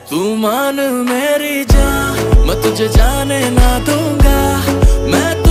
तू मान मेरी जान, मैं तुझे जाने ना दूंगा। मैं